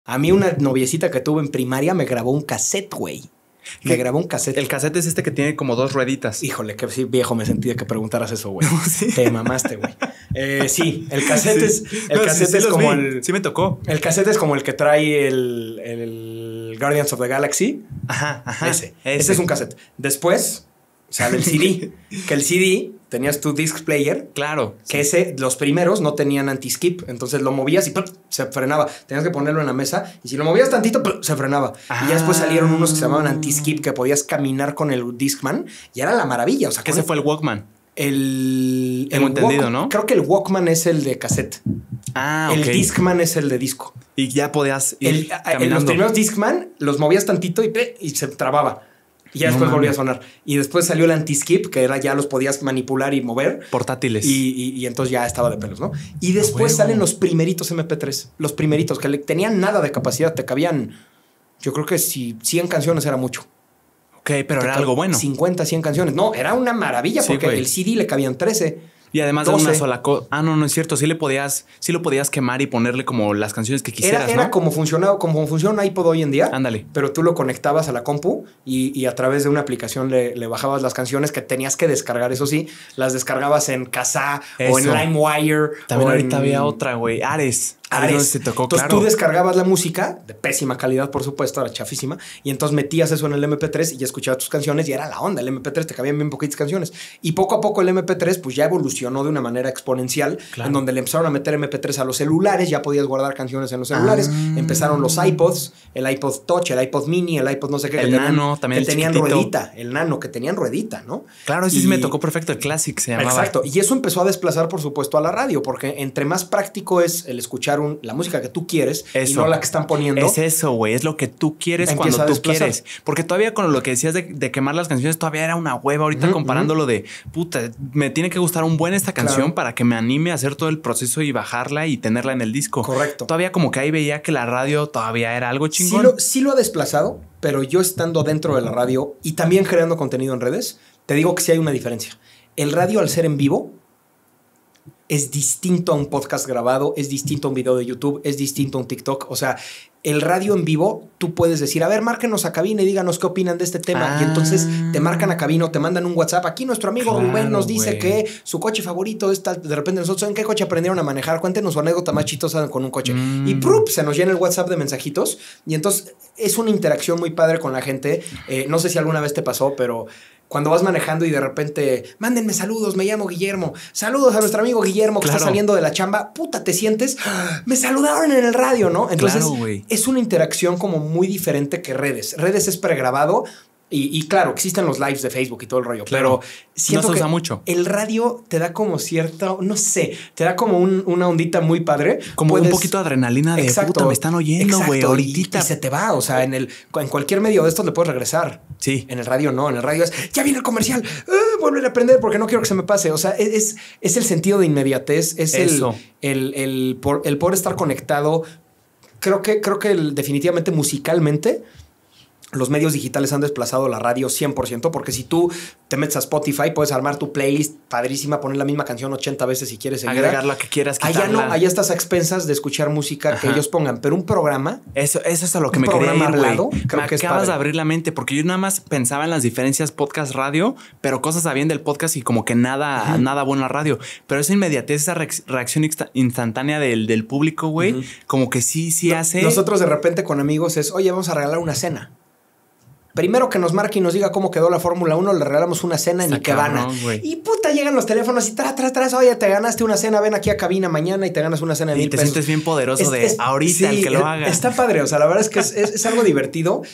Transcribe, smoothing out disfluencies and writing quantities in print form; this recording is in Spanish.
A mí una noviecita que tuve en primaria me grabó un cassette, güey. Me grabó un cassette. El cassette es este que tiene como 2 rueditas. Híjole, que sí, viejo, me sentí de que preguntaras eso, güey. ¿Sí? Te mamaste, güey. Sí, el cassette Sí. es... El cassette es como el... Sí me tocó. El cassette es como el que trae el Guardians of the Galaxy. Ajá. Ese es un cassette. Después sale el CD. Que el CD tenías tu disc player. Claro. Que los primeros no tenían anti-skip. Entonces lo movías y ¡pum! Se frenaba. Tenías que ponerlo en la mesa. Y si lo movías tantito, ¡pum! Se frenaba. Y ya después salieron unos que se llamaban anti-skip, que podías caminar con el Discman. Y era la maravilla. O sea, ese fue el Walkman. Tengo entendido, ¿no? Creo que el Walkman es el de cassette. Ok. El Discman es el de disco. Y ya podías ir caminando. Los primeros Discman los movías tantito y se trababa. Y ya después volvía a sonar. Y después salió el anti-skip, que era ya los podías manipular y mover. Portátiles. Y entonces ya estaba de pelos, ¿no? Y después salen los primeritos MP3. Los primeritos, que tenían nada de capacidad. Te cabían, yo creo que si 100 canciones era mucho. Ok, pero era algo bueno. 50, 100 canciones. No, era una maravilla porque el CD le cabían 13. Y además 12. de una sola cosa. No es cierto. Sí lo podías quemar y ponerle como las canciones que quisieras, Era ¿no? como funciona un iPod hoy en día. Ándale. Pero tú lo conectabas a la compu y a través de una aplicación le bajabas las canciones que tenías que descargar. Eso sí, las descargabas en Kazaa o en LimeWire. También ahorita había otra, güey. Ares. No se tocó, entonces tú descargabas la música de pésima calidad, por supuesto, era chafísima, y entonces metías eso en el MP3 y ya escuchabas tus canciones y era la onda. El MP3 te cabían bien poquitas canciones. Y poco a poco el MP3 pues ya evolucionó de una manera exponencial, en donde le empezaron a meter MP3 a los celulares, ya podías guardar canciones en los celulares. Empezaron los iPods, el iPod Touch, el iPod Mini, el iPod no sé qué. El Nano también. Que tenían ruedita, el Nano, que tenían ruedita, ¿no? Claro, sí me tocó perfecto. El Classic se llamaba. Exacto. Y eso empezó a desplazar, por supuesto, a la radio, porque entre más práctico es el escuchar la música que tú quieres y no la que están poniendo. Es eso, güey. Es lo que tú quieres cuando tú quieres. Porque todavía con lo que decías de quemar las canciones, todavía era una hueva. Ahorita comparándolo de, puta, me tiene que gustar un buen esta canción para que me anime a hacer todo el proceso y bajarla y tenerla en el disco. Correcto. Todavía como que ahí veía que la radio todavía era algo chingón. Sí lo ha desplazado, pero yo estando dentro de la radio y también creando contenido en redes, te digo que sí hay una diferencia. El radio, al ser en vivo, es distinto a un podcast grabado, es distinto a un video de YouTube, es distinto a un TikTok. O sea, el radio en vivo, tú puedes decir, a ver, márquenos a cabina y díganos qué opinan de este tema. Y entonces te marcan a cabina o te mandan un WhatsApp. Aquí nuestro amigo Rubén nos dice que su coche favorito es tal. De repente nosotros, ¿en qué coche aprendieron a manejar? Cuéntenos su anécdota más chistosa con un coche. Y ¡prup! Se nos llena el WhatsApp de mensajitos. Y entonces es una interacción muy padre con la gente. No sé si alguna vez te pasó, pero cuando vas manejando y de repente, mándenme saludos, me llamo Guillermo. Saludos a nuestro amigo Guillermo que está saliendo de la chamba. Puta, te sientes, me saludaron en el radio, ¿no? Entonces es una interacción como muy diferente que redes. Redes es pregrabado. Y claro, existen los lives de Facebook y todo el rollo, pero siento no se usa que mucho. El radio te da como cierta, no sé, te da como una ondita muy padre. Como un poquito de adrenalina de puta, me están oyendo, güey, ahorita. Y se te va, o sea, en cualquier medio de estos le puedes regresar. Sí. En el radio no, en el radio es, ya viene el comercial, vuelve a aprender porque no quiero que se me pase. O sea, es el sentido de inmediatez, es el poder estar conectado. Creo que definitivamente musicalmente los medios digitales han desplazado la radio 100%, porque si tú te metes a Spotify, puedes armar tu playlist padrísima, poner la misma canción 80 veces si quieres seguir. Agregar la que quieras, quitarla. Allá no, allá estás a expensas de escuchar música que ellos pongan, pero un programa... Eso es a lo que me quería ir, hablado, güey. Creo me que acabas es de abrir la mente, porque yo nada más pensaba en las diferencias podcast-radio, pero cosas sabían del podcast y como que nada bueno a radio. Pero esa inmediatez, esa reacción instantánea del público, güey, como que sí hace... Nosotros de repente con amigos es, oye, vamos a regalar una cena. Primero que nos marque y nos diga cómo quedó la Fórmula 1, le regalamos una cena en Ikebana. Y puta, llegan los teléfonos y tras, oye, te ganaste una cena, ven aquí a cabina mañana y te ganas una cena de $1,000 pesos. Y te sientes bien poderoso ahorita el que lo haga. Está padre, o sea, la verdad es que es algo divertido.